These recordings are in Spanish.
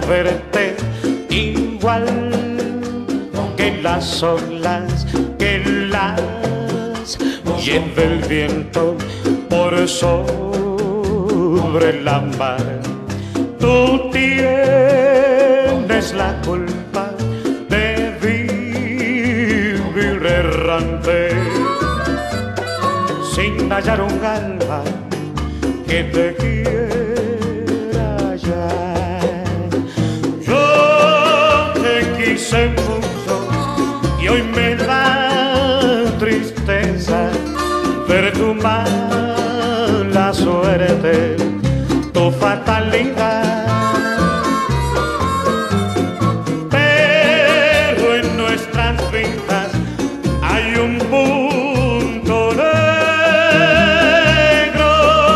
verte igual que las olas que las lleva el viento por sobre la mar. Tú tienes la culpa de vivir errante sin hallar un alma que te quiera hallar. Yo te quise mucho y hoy me da tristeza ver tu mala suerte, tu fatalidad. Pero en nuestras vidas hay un punto negro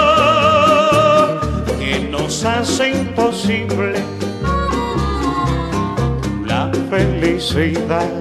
que nos hace imposible la felicidad.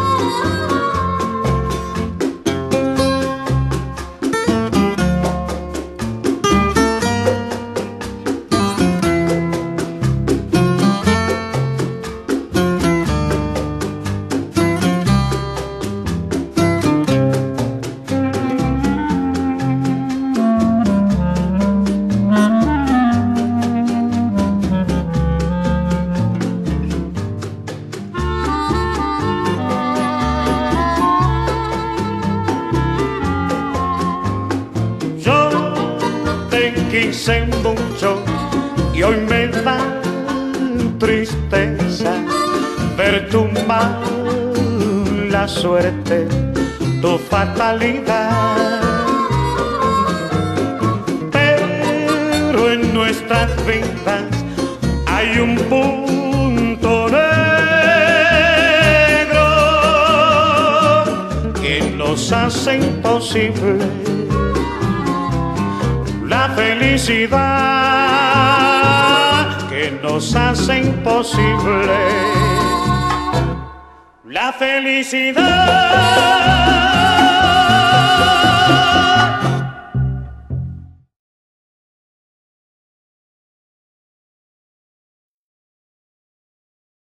Quise mucho y hoy me da tristeza ver tu mala suerte, tu fatalidad. Pero en nuestras vidas hay un punto negro que nos hace imposible la felicidad, que nos hace imposible la felicidad.